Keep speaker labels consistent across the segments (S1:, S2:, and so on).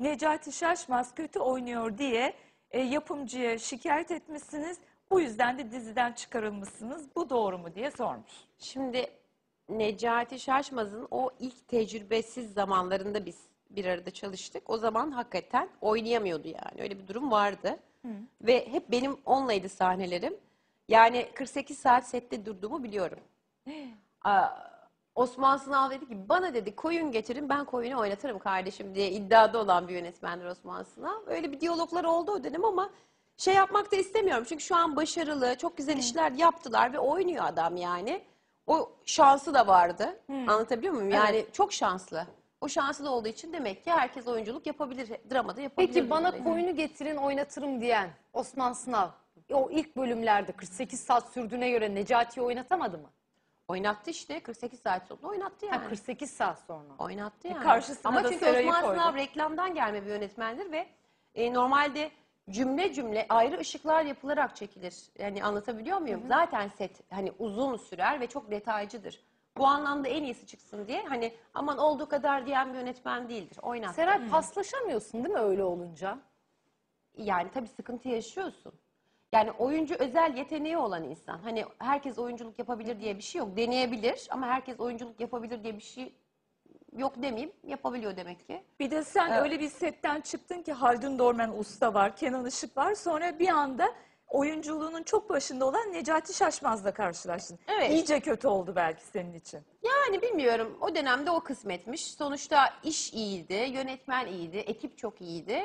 S1: Necati Şaşmaz kötü oynuyor diye yapımcıya şikayet etmişsiniz. Bu yüzden de diziden çıkarılmışsınız. Bu doğru mu diye sormuş.
S2: Şimdi Necati Şaşmaz'ın o ilk tecrübesiz zamanlarında biz bir arada çalıştık. O zaman hakikaten oynayamıyordu yani. Öyle bir durum vardı. Ve hep benim onlaydı sahnelerim. Yani 48 saat sette durduğumu biliyorum. Aa, Osman Sınav dedi ki bana dedi koyun getirin ben koyunu oynatırım kardeşim diye iddiada olan bir yönetmendir Osman Sınav. Öyle bir diyaloglar oldu o dönem ama şey yapmak da istemiyorum. Çünkü şu an başarılı, çok güzel işler yaptılar ve oynuyor adam yani. O şansı da vardı. Anlatabiliyor muyum? Yani
S1: Evet.
S2: çok şanslı. O şanslı olduğu için demek ki herkes oyunculuk yapabilir, dramada yapabilir.
S3: Peki bana
S2: durumdayız.
S3: koyunu getirin oynatırım diyen Osman Sınav o ilk bölümlerde 48 saat sürdüğüne göre Necati'yi oynatamadı mı?
S2: Oynattı işte 48 saat sonra oynattı yani.
S3: Ha, 48 saat sonra.
S2: Oynattı yani.
S1: Karşısına
S2: Ama
S1: da
S2: çünkü
S1: Seray'ı
S2: Osman
S1: koydu.
S2: Sınav reklamdan gelme bir yönetmendir ve normalde cümle cümle ayrı ışıklar yapılarak çekilir. Yani anlatabiliyor muyum? Zaten set hani uzun sürer ve çok detaycıdır. Bu anlamda en iyisi çıksın diye hani aman olduğu kadar diyen bir yönetmen değildir. Oynattı.
S3: Seray paslaşamıyorsun değil mi öyle olunca?
S2: Yani tabii sıkıntı yaşıyorsun. Yani oyuncu özel yeteneği olan insan. Hani herkes oyunculuk yapabilir diye bir şey yok. Deneyebilir ama herkes oyunculuk yapabilir diye bir şey yok demeyeyim. Yapabiliyor demek ki.
S1: Bir de sen öyle bir setten çıktın ki Haldun Dorman usta var, Kenan Işık var. Sonra bir anda oyunculuğunun çok başında olan Necati Şaşmaz'la karşılaştın.
S2: Evet.
S1: İyice kötü oldu belki senin için.
S2: Yani bilmiyorum. O dönemde o kısmetmiş. Sonuçta iş iyiydi, yönetmen iyiydi, ekip çok iyiydi.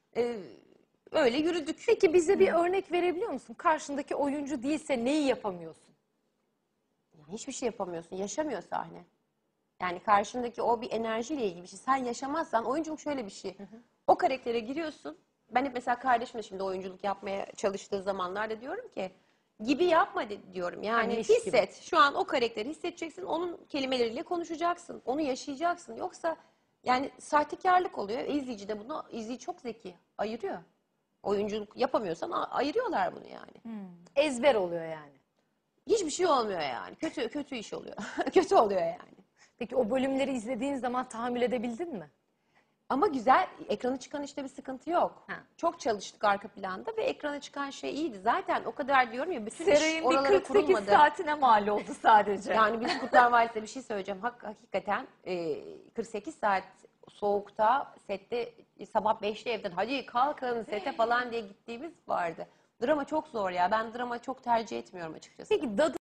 S2: Öyle yürüdük.
S3: Peki bize bir örnek verebiliyor musun? Karşındaki oyuncu değilse neyi yapamıyorsun?
S2: Yani hiçbir şey yapamıyorsun. Yaşamıyor sahne. Yani karşındaki o bir enerjiyle ilgili bir şey. Sen yaşamazsan oyunculuk şöyle bir şey. O karaktere giriyorsun. Ben hep mesela kardeşimle şimdi oyunculuk yapmaya çalıştığı zamanlarda diyorum ki gibi yapma diyorum. Yani
S3: Hani iş
S2: hisset. Şu an o karakteri hissedeceksin. Onun kelimeleriyle konuşacaksın. Onu yaşayacaksın. Yoksa yani sahtekarlık oluyor. İzleyici de bunu izleyici çok zeki. Ayırıyor. Oyunculuk yapamıyorsan ayırıyorlar bunu yani.
S3: Ezber oluyor yani.
S2: Hiçbir şey olmuyor yani. Kötü iş oluyor. Kötü oluyor yani.
S3: Peki o bölümleri izlediğin zaman tahammül edebildin mi?
S2: Ama güzel, ekrana çıkan işte bir sıkıntı yok.
S3: Ha.
S2: Çok çalıştık arka planda ve ekrana çıkan şey iyiydi. Zaten o kadar diyorum ya bütün
S1: Seray'ın
S2: iş
S1: bir
S2: oralara
S1: 48
S2: kurulmadı.
S1: saatine mal oldu sadece.
S2: Yani bir de Kurtlar Vadisi'de bir şey söyleyeceğim. Hakikaten 48 saat soğukta sette sabah 5'te evden hadi kalkın sete falan diye gittiğimiz vardı. Drama çok zor ya. Ben drama çok tercih etmiyorum açıkçası.
S3: Peki Dadı